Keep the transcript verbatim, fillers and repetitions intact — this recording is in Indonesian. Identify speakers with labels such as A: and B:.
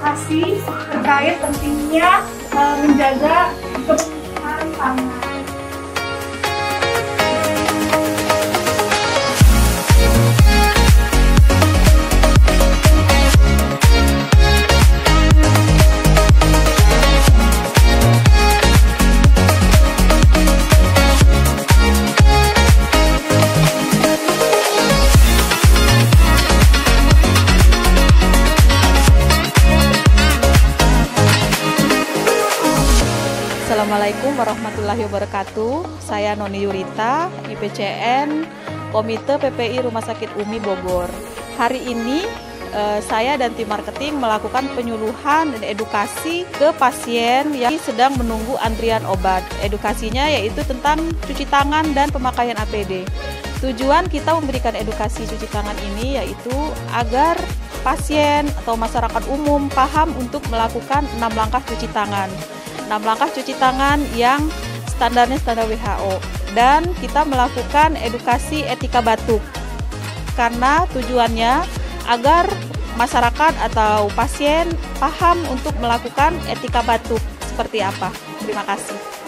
A: edukasi terkait pentingnya uh, menjaga kebersihan tangan.
B: Assalamualaikum warahmatullahi wabarakatuh. Saya Noni Yurita, I P C N Komite P P I Rumah Sakit U M I Bogor. Hari ini eh, saya dan tim marketing melakukan penyuluhan dan edukasi ke pasien yang sedang menunggu antrian obat. Edukasinya yaitu tentang cuci tangan dan pemakaian A P D. Tujuan kita memberikan edukasi cuci tangan ini yaitu agar pasien atau masyarakat umum paham untuk melakukan enam langkah cuci tangan. enam langkah cuci tangan yang standarnya standar W H O, dan kita melakukan edukasi etika batuk karena tujuannya agar masyarakat atau pasien paham untuk melakukan etika batuk seperti apa. Terima kasih.